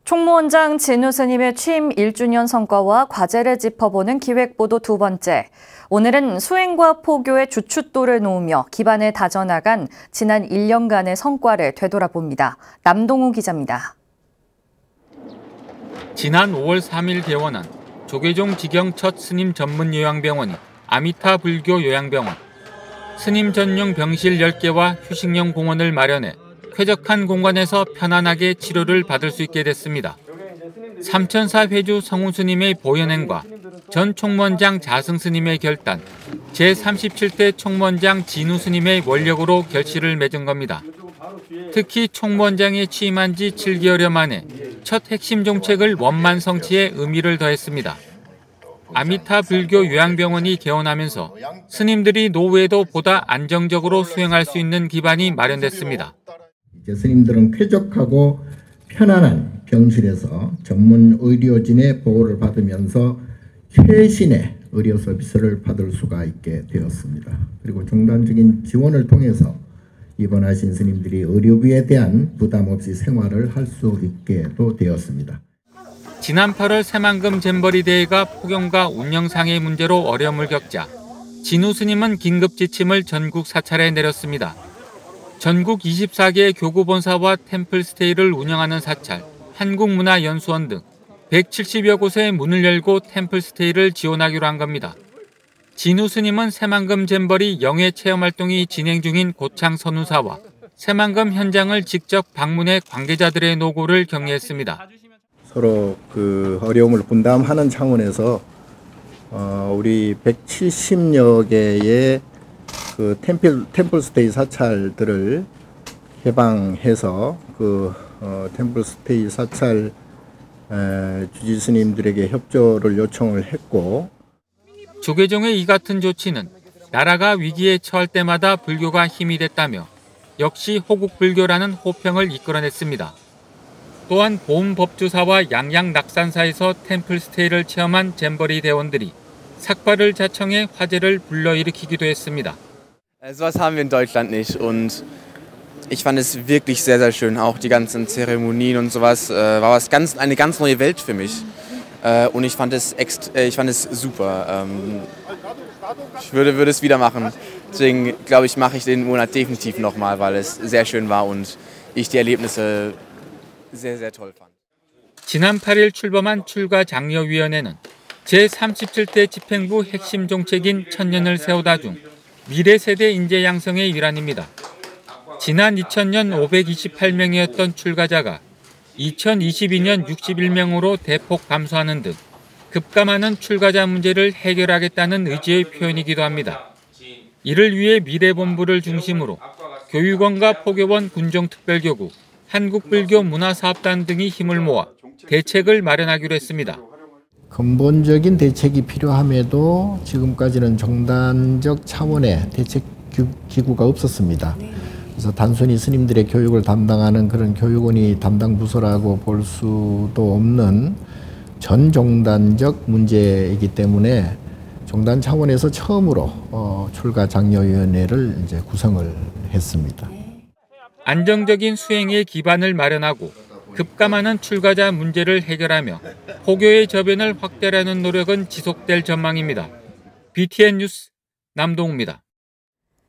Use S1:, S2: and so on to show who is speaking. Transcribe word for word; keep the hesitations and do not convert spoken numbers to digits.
S1: 총무원장 진우 스님의 취임 일 주년 성과와 과제를 짚어보는 기획보도 두 번째. 오늘은 수행과 포교의 주춧돌을 놓으며 기반을 다져나간 지난 일 년간의 성과를 되돌아봅니다. 남동우 기자입니다.
S2: 지난 오월 삼일 개원한 조계종 직영 첫 스님 전문 요양병원이 아미타 불교 요양병원. 스님 전용 병실 열 개와 휴식용 공원을 마련해 쾌적한 공간에서 편안하게 치료를 받을 수 있게 됐습니다. 삼천사 회주 성우 스님의 보현행과 전 총무원장 자승 스님의 결단, 제삼십칠 대 총무원장 진우 스님의 원력으로 결실을 맺은 겁니다. 특히 총무원장에 취임한 지 칠 개월여 만에 첫 핵심 정책을 원만 성취에 의미를 더했습니다. 아미타 불교 요양병원이 개원하면서 스님들이 노후에도 보다 안정적으로 수행할 수 있는 기반이 마련됐습니다.
S3: 이제 스님들은 쾌적하고 편안한 병실에서 전문 의료진의 보호를 받으면서 최신의 의료 서비스를 받을 수가 있게 되었습니다. 그리고 중단적인 지원을 통해서 입원하신 스님들이 의료비에 대한 부담 없이 생활을 할 수 있게도 되었습니다.
S2: 지난 팔월 새만금 잼버리 대회가 폭염과 운영상의 문제로 어려움을 겪자 진우 스님은 긴급 지침을 전국 사찰에 내렸습니다. 전국 이십사 개의 교구 본사와 템플스테이를 운영하는 사찰, 한국문화연수원 등 백칠십여 곳에 문을 열고 템플스테이를 지원하기로 한 겁니다. 진우 스님은 새만금 잼버리 영예 체험 활동이 진행 중인 고창 선우사와 새만금 현장을 직접 방문해 관계자들의 노고를 격려했습니다.
S3: 서로 그 어려움을 분담하는 차원에서 어, 우리 백칠십여 개의 그 템플, 템플스테이 사찰들을 개방해서 그 어, 템플스테이 사찰 에, 주지 스님들에게 협조를 요청을 했고,
S2: 조계종의 이 같은 조치는 나라가 위기에 처할 때마다 불교가 힘이 됐다며 역시 호국불교라는 호평을 이끌어냈습니다. 또한 보훈법주사와 양양낙산사에서 템플스테이를 체험한 잼버리 대원들이 삭발을 자청해 화제를 불러일으키기도 했습니다.
S4: Sowas haben wir in Deutschland nicht und ich fand es wirklich sehr, sehr schön. Auch die ganzen Zeremonien und sowas äh, war was ganz, eine ganz neue Welt für mich. Äh, und ich fand es, ext, äh, ich fand es super. Ähm, ich würde, würde es wieder machen. Deswegen glaube ich, mache ich den Monat definitiv nochmal, weil es sehr schön war und ich die Erlebnisse sehr, sehr toll fand.
S2: 지난 팔일 출범한 출가장려위원회는 제삼십칠 대 집행부 핵심 정책인 천년을 세우다 중 미래 세대 인재 양성의 일환입니다. 지난 이천 년 오백이십팔 명이었던 출가자가 이천이십이 년 육십일 명으로 대폭 감소하는 등 급감하는 출가자 문제를 해결하겠다는 의지의 표현이기도 합니다. 이를 위해 미래본부를 중심으로 교육원과 포교원 군종특별교구, 한국불교문화사업단 등이 힘을 모아 대책을 마련하기로 했습니다.
S3: 근본적인 대책이 필요함에도 지금까지는 정단적 차원의 대책 기구가 없었습니다. 그래서 단순히 스님들의 교육을 담당하는 그런 교육원이 담당 부서라고 볼 수도 없는 전종단적 문제이기 때문에 종단 차원에서 처음으로 어, 출가장려위원회를 이제 구성을 했습니다.
S2: 안정적인 수행의 기반을 마련하고 급감하는 출가자 문제를 해결하며 포교의 저변을 확대하는 노력은 지속될 전망입니다. 비티엔 뉴스 남동우입니다.